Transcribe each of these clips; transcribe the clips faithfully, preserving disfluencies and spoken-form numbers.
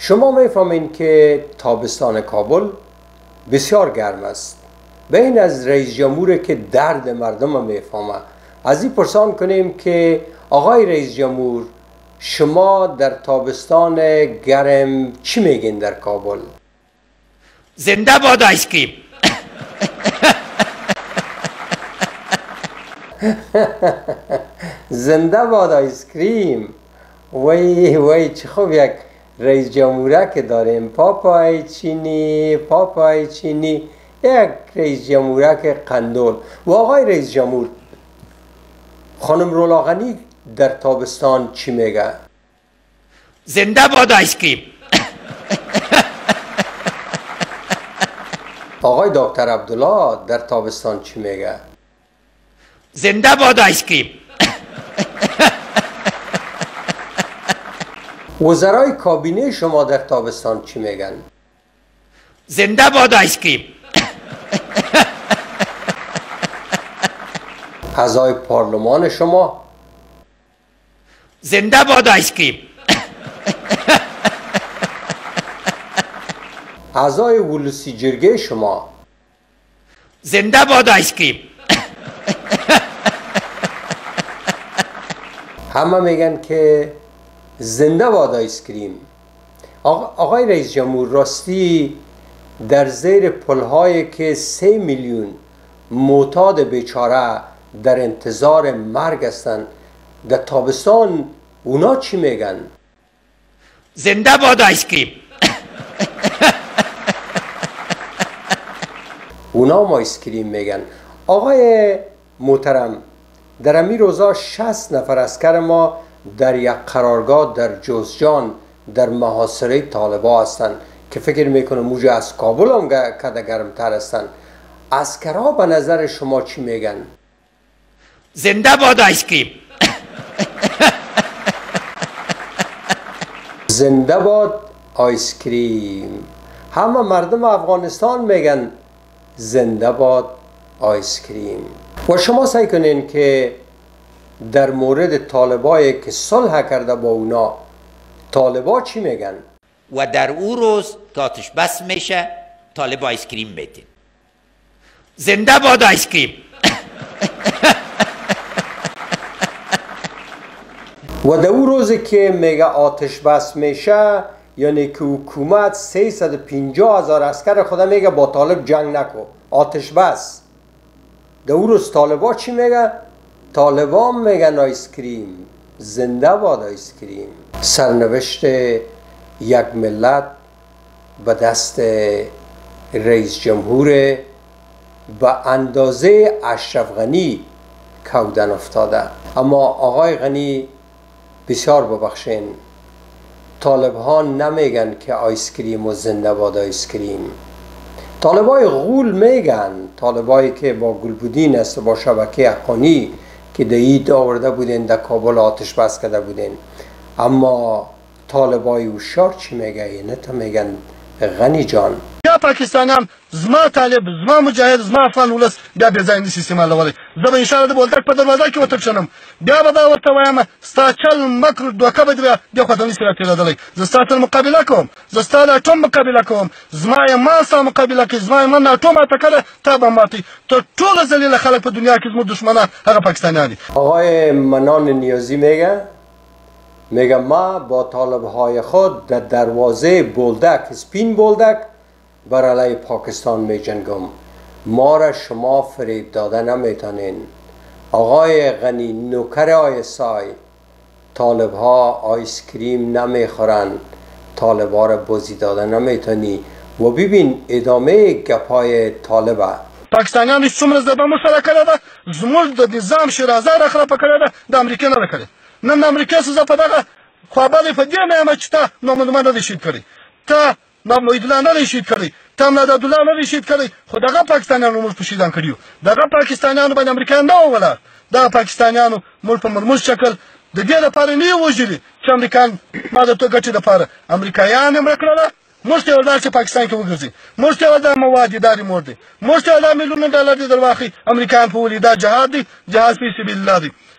شما میفهمین که تابستان کابل بسیار گرم است. به این از رئیس جمهور که درد مردم میفهمه از این پرسان کنیم که آقای رئیس جمهور، شما در تابستان گرم چی میگین در کابل؟ زنده باد آیسکریم. زنده باد آیسکریم. وای وای چه خوب یک رئیس جمهوره که داریم، پاپای چینی پاپای چینی، یک رئیس جمهوره که قندول. و آقای رئیس جمهور، خانم رولا غنی در تابستان چی میگه؟ زنده باد آیسکریم. آقای دکتر عبدالله در تابستان چی میگه؟ زنده باد آیسکریم. وزرای کابینه شما در تابستان چی میگن؟ زنده باد آیسکریم. اعضای پارلمان شما؟ زنده باد آیسکریم. اعضای ولسی جرگه شما؟ زنده باد آیسکریم. همه میگن که زنده باد آیسکریم. آقای رئیس جمهور، راستی در زیر پلهایی که سه میلیون معتاد بیچاره در انتظار مرگ هستند در تابستان، اونا چی میگن؟ زنده باد آیسکریم. اونا هم آیسکریم میگن. آقای محترم، در امی روزا شصت نفر اسکر ما در یک قرارگاه در جوزجان در محاصره طالبا هستند که فکر میکنم موجه از کابل هم کده گرمتر هستند. اسکرها به نظر شما چی میگن؟ زنده باد آیسکریم. زنده باد آیسکریم. همه مردم افغانستان میگن زنده باد آیسکریم. و شما سعی کنین که در مورد طالبایی که صلح کرده با اونا، طالبا چی میگن؟ و در او روز که آتش بس میشه طالب آیسکریم میدین. زنده باد آیسکریم. و در او روزی که میگه آتش بس میشه، یعنی که حکومت سیصد و پنجاه هزار عسکر خدا میگه با طالب جنگ نکو، آتش بس. در او روز طالبا چی میگه؟ طالبا میگن آیسکریم. زنده باد آیسکریم. سرنوشت یک ملت به دست رئیس جمهور به اندازه اشرف غنی کودن افتاده. اما آقای غنی بسیار ببخشین، طالب ها نمیگن که آیسکریم و زنده باد آیسکریم. طالبای غول میگن، طالبایی که با گلبودین است و با شبکه حقانی که دهید آورده بودین در کابل آتش بس کرده بودین. اما طالبای اوشار چی میگه؟ اینه تا میگن غنی جان، یا پاکستانیان زما طالب، زما مجاهد، زما افغان ولس بیا بې ځای نشي استعمالولی. زه به انشاءالله د بولدک په دروازه کې وترشنم، بیا به دا ورته وایم ستا چل مکر دوکه به دې دې خوا ته نشي راتېرېدلی. زه ستا سره مقابله کوم، زه ستا د اټوم مقابله کوم، زما ایمان ستا مقابله کوي، زما ایمان د اټوم ماته کړی تا به ماتوي. تر ټوله ذلیله خلک په دنیا کې زموږ دښمنان هغه پاکستانیان دي. آقای منان نیازی میگه میگه ما با طالب های خود در دروازه بولدک، سپین بولدک، بر علیه پاکستان می جنگم. ما را شما فریب داده نمیتونین. آقای غنی، نوکر آی سای، طالب ها آیسکریم نمیخورن، طالب ها را بازی داده نمیتونی. و ببین ادامه گپای طالبه. پاکستانیان څومره ضربه مو سره کړې ده، زموږ د نظام شیرازه را خرابه کړې ده، د امریکې نه ده کړې. نن د امریکې څه زه په دغه خوابالۍ په دې نه یم چې تا محمد نه دی شهید کړی، تا محمدالله نه دی شهید کړی، تا مددالله نه دی شهید کړی، خو دغه پاکستانیانو موږ په شهیدان کړي یو. دغه پاکستانیانو باندې امریکایان نه وه ولاړ. دغه پاکستانیانو موږ په مرموز شکل د دې لپاره نه یې وژلي چې امریکایان ما د تو ګټې لپاره امریکایان یې مړه کړله. موږ ته یې ولدار چې پاکستان کې وګرځي، موږ ته یې ولدار مواد دي، دا ریموټ دی، موږ ته یې ولدار میلیونونه ډالر دي در واخلي امریکایان په ولي. دا جهاد دی، جهاد فی سبیل الله دی.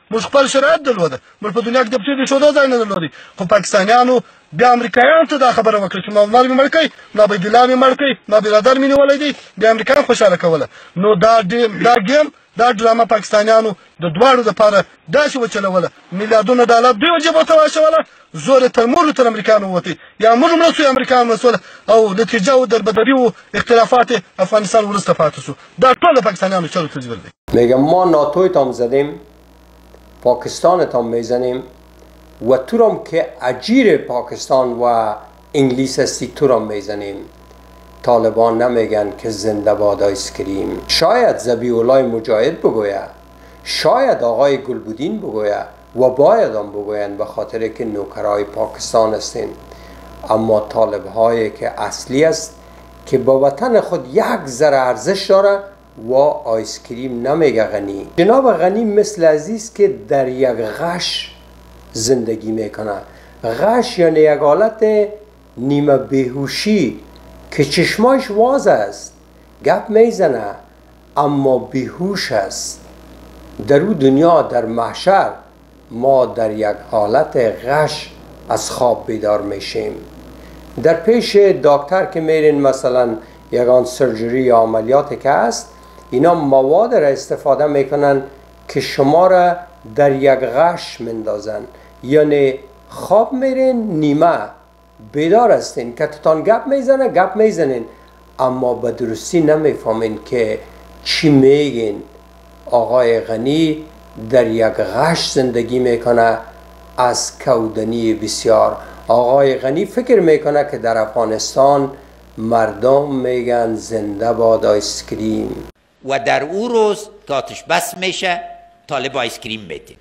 موږ خپل شرایط درلوده موږ په دنیا کې د پښې د ایښودو ځای نه درلودی خو پاکستانیانو بیا امریکایانو ته دا خبره وکړه چې محمد مې مړ کړئ ما عبیدالله مې مړ کړئ ما برادر مې نیولی دی بیا امریکایان خوشحاله کوله نو دا دا ګیم دا ډرامه پاکستانیانو د دواړو دپاره داسې وچلوله میلیاردونه ډالر دوی جیبو ته واچوله زور یې تر مولو تر امریکایانو ووتی یا موږ مړه سو یا امریکایان مړه سول او نتیجه و دربدري و اختلافات افغانستان وروسته پاتې سو دا ټول د پاکستانیانو چلو تزویر دی میگم ما ناتویتان زدیم پاکستانتان میزنیم و تو رام که اجیر پاکستان و انگلیس هستی تو رام میزنیم طالبان نمیگن که زنده باد آیسکریم شاید ذبیح الله مجاهد بگویه شاید آقای گلبودین بگویه و باید هم بگوین به خاطر که نوکرای پاکستان هستین اما طالب هایی که اصلی است که با وطن خود یک ذره ارزش داره و آیسکریم نمیگه غنی جناب غنی مثل عزیز که در یک غش زندگی میکنه غش یعنی یک حالت نیمه بیهوشی که چشمایش واز است گپ میزنه اما بیهوش است در او دنیا در محشر ما در یک حالت غش از خواب بیدار میشیم در پیش دکتر که میرین مثلا یگان سرجری یا عملیاتی که است اینا مواد را استفاده میکنن که شما را در یک غش مندازن یعنی خواب میرین نیمه بیدار هستین که تتان گپ میزنه گپ میزنین اما به درستی نمیفهمین که چی میگین آقای غنی در یک غش زندگی میکنه از کودنی بسیار آقای غنی فکر میکنه که در افغانستان مردم میگن زنده باد آیسکریم و در او روز که آتش بس میشه طالب آیسکریم میدین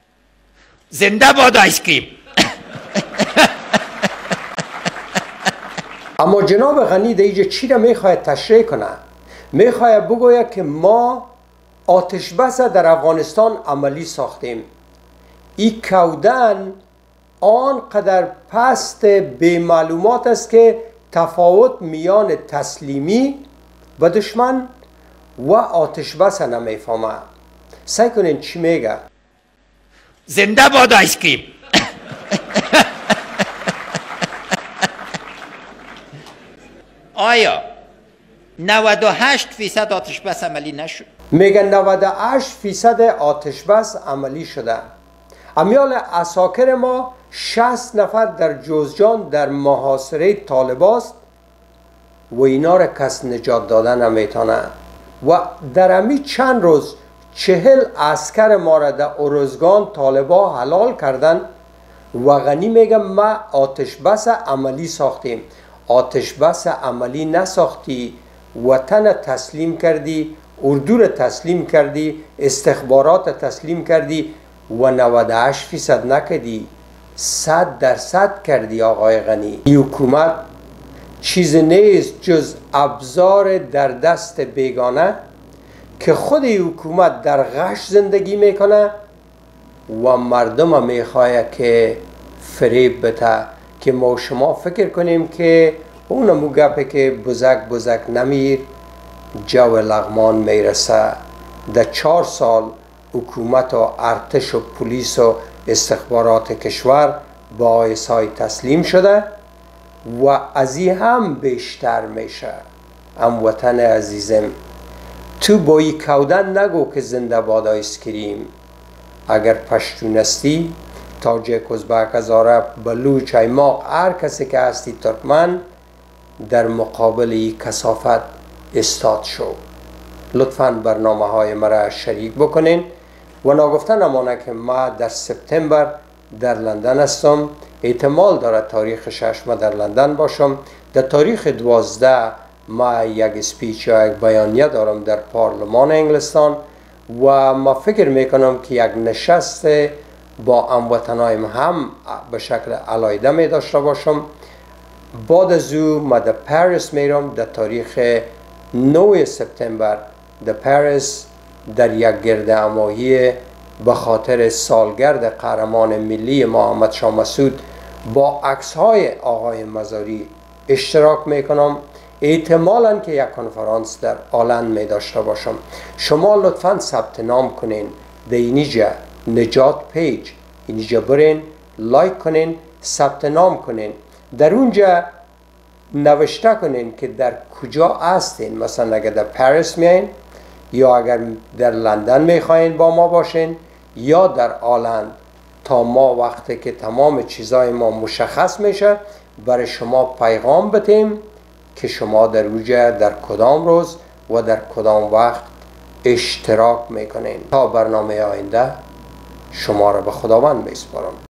زنده باد آیسکریم اما جناب غنی دیگه چی را میخواید تشریح کنه میخواید بگوید که ما آتش بس در افغانستان عملی ساختیم این کودن آنقدر پست بی معلومات است که تفاوت میان تسلیمی و دشمن و آتش بس نمیفهمه سعی کنین چی میگه زنده باد آیسکریم آیا نود و هشت فیصد آتش بس عملی نشد؟ میگن نود و هشت فیصد آتش بس عملی شده امیال عساکر ما شصت نفر در جوزجان در محاصره طالباست و اینا را کس نجات دادن نمیتونه و در امی چند روز چهل عسکر ما را در ارزگان طالبا حلال کردن و غنی میگم ما آتش بس عملی ساختیم آتش بس عملی نساختی وطن تسلیم کردی اردو را تسلیم کردی استخبارات تسلیم کردی و نود و هشت فیصد نکردی صد درصد کردی آقای غنی این حکومت چیز نیست جز ابزار در دست بیگانه که خود این حکومت در غش زندگی میکنه و مردم میخواه که فریب بده که ما شما فکر کنیم که اونمو گپه که بزک بزک نمیر جو لغمان میرسه در چهار سال حکومت و ارتش و پلیس و استخبارات کشور با آیسای تسلیم شده و از این هم بیشتر میشه ام وطن عزیزم تو با ای کودن نگو که زنده باد آیسکریم اگر پشتون هستی تاجک ازبک هزاره بلوچ ایماق هر کسی که هستی ترکمن در مقابل ای کثافت استاد شو لطفاً برنامه های مرا شریک بکنین و ناگفته نمانه که ما در سپتامبر در لندن هستم احتمال داره تاریخ شش ما در لندن باشم در تاریخ دوازده ما یک اسپیچ یا یک بیانیه دارم در پارلمان انگلستان و ما فکر میکنم که یک نشست با هموطنایم هم به شکل علایده می داشته باشم بعد از او ما در پاریس میرم در تاریخ نه سپتامبر در پاریس در یک گرد همایی به خاطر سالگرد قهرمان ملی محمد شاه مسعود با عکس های آقای مزاری اشتراک میکنم احتمالاً که یک کنفرانس در آلند می داشته باشم شما لطفاً ثبت نام کنین در اینجا نجات پیج، اینجا برین لایک کنین، ثبت نام کنین، در اونجا نوشته کنین که در کجا هستین. مثلا اگر در پاریس میاین یا اگر در لندن میخواین با ما باشین یا در آلند، تا ما وقتی که تمام چیزای ما مشخص میشه برای شما پیغام بتیم که شما در اونجا در کدام روز و در کدام وقت اشتراک میکنین. تا برنامه آینده شما را به خداوند میسپارم.